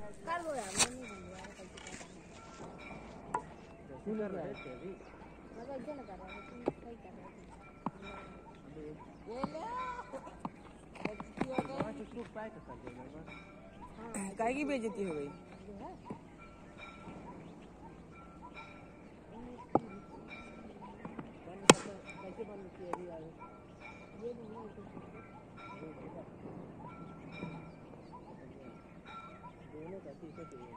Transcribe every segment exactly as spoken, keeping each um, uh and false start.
कर दो यार, मैं नहीं दूंगी यार कैसे कर रहा है तेरी मैं तो ऐसे ना कर रहा हूं तुम सही कर रहे हो ये ले वहां से सूप पैक कर देगा बस। हां काहे की बेइज्जती हो गई कैसे बंद किया अभी यार ये नहीं दोनों कैसे इसे चाहिए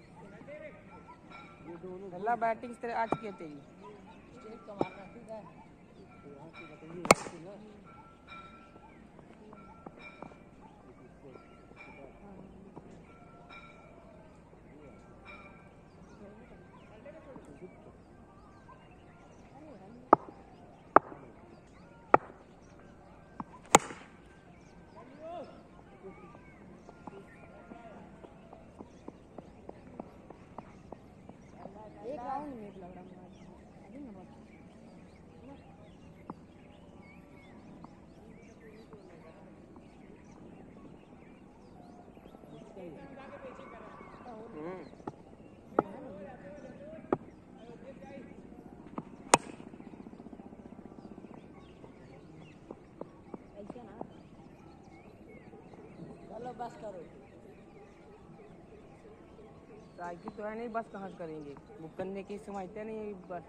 ये दोनों अल्लाह बैटिंग इस तरह आ चुकी है तेरी एक कमाल ठीक है तो यहां की बताइए ऐसी ना एक राउंड में लग रहा है अभी ना बहुत हम्म ऐसे ना चलो बस करो साइकिल तो है नहीं बस कहाँ करेंगे बुक करने की समझते नहीं बस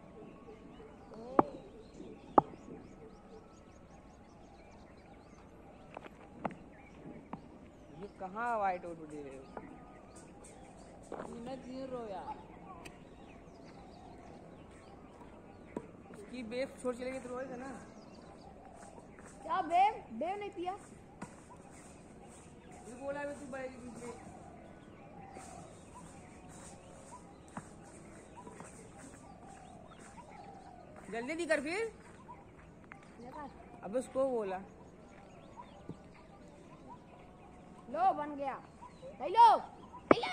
ये कहाँ वाइट आउट दे रहे हो जीरो यार उसकी बेब छोड़ चलेगी तो रोएगा ना क्या बेब बेब नहीं पिया तू बोला तू बाइक जल्दी नहीं कर फिर अब उसको बोला लो बन गया हेलो हेलो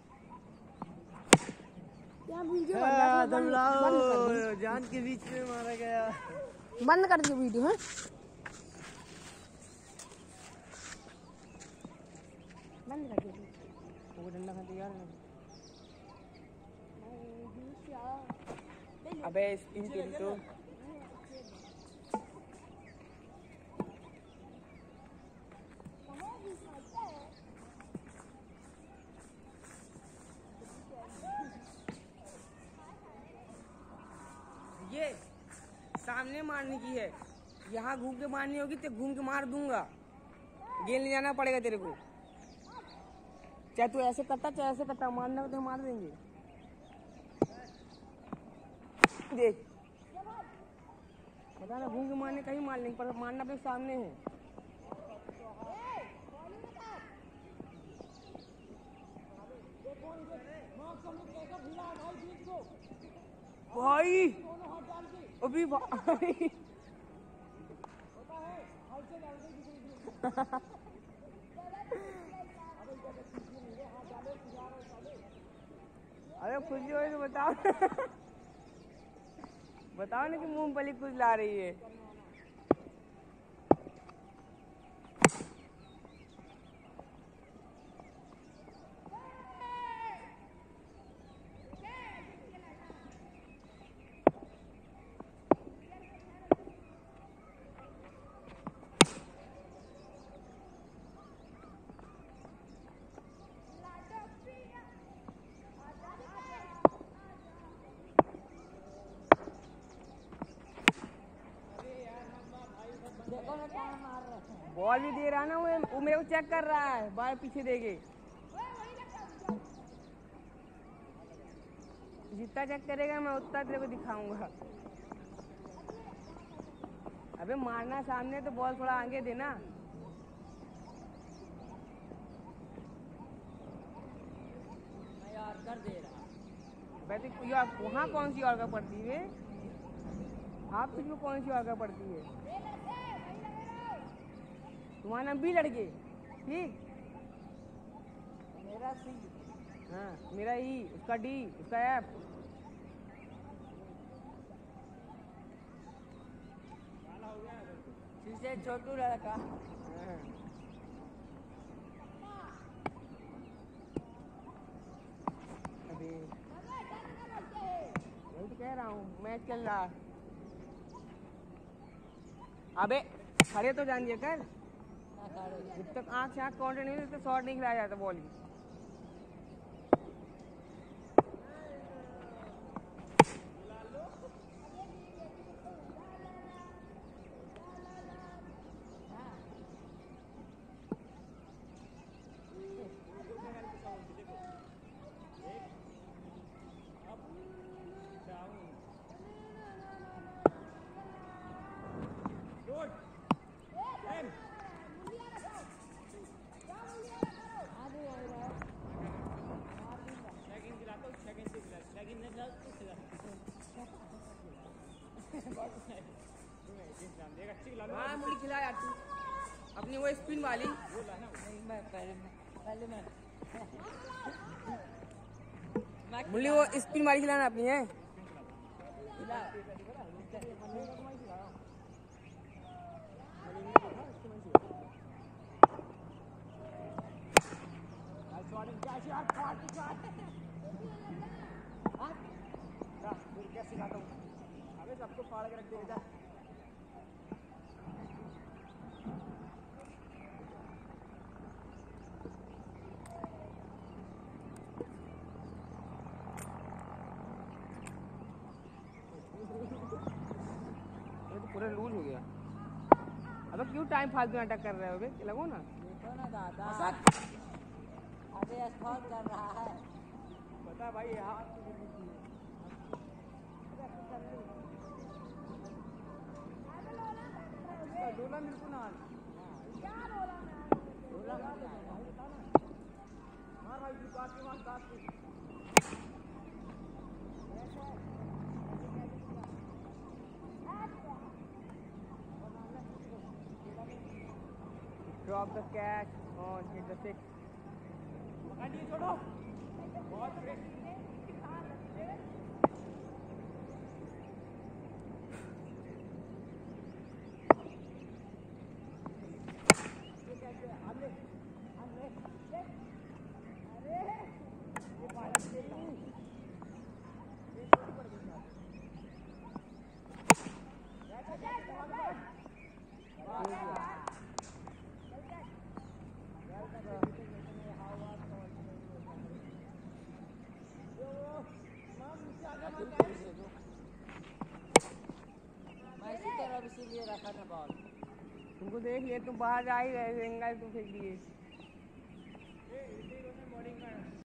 क्या वीडियो बंद कर जान के बीच में मारा गया बंद कर दियो वीडियो है बंद कर दियो वो डंडा खाते यार अबे इन तीन तो ये सामने मारने की है यहाँ घूम के मारनी होगी तो घूम के मार दूंगा गेंद ले जाना पड़ेगा तेरे को चाहे तू ऐसे करता चाहे ऐसे करता मारना तो मार देंगे देख बता ना घूम के मारने कहीं मार लेंगे पर मारना अपने सामने है भाई अभी भाई अरे खुशी हो तो बताओ बताओ ना कि मूंगफली कुछ ला रही है बॉल भी दे रहा ना वो वो मेरे को चेक कर रहा है बार पीछे देके जितना चेक करेगा मैं उतना तेरे को दिखाऊंगा अबे मारना सामने तो बॉल थोड़ा आगे देना यार कर दे रहा वैसे यार वहाँ कौन सी और का पड़ती है आप कुछ में कौन सी और का पड़ती है तुम्हारा नाम बी लड़के ठीक मेरा सी हाँ मेरा ई उसका डी उसका एफ से छोटू लड़का हाँ। मैच चल रहा है। अबे खड़े तो जान दिया कर, जब तक आँख से आँख काउंटर नहीं होती तो शॉट नहीं खिलाया जाता बॉल की। हाँ मुझे खिला यार तू अपनी वो स्पिन वाली। मैं पहले पहले मैं मुझे वो स्पिन वाली खिलाना अपनी है। सबको फाड़ के रख देगा। पूरा लूज हो गया। अब क्यों टाइम फालतू नाटक कर रहे हो बे? लगो ना। देखो ना दादा, अरे अस्फाल कर रहा है। बता भाई यहाँ डोला मेरे को ना मार भाई तू काट के मार काट के। Drop the catch on hit the six. पकड़िए छोड़ो। बहुत फ्रेश। इसीलिए रखा था बॉल। तुमको देख लिया, तुम बाहर जा ही रहे, तुम फेंक दिए।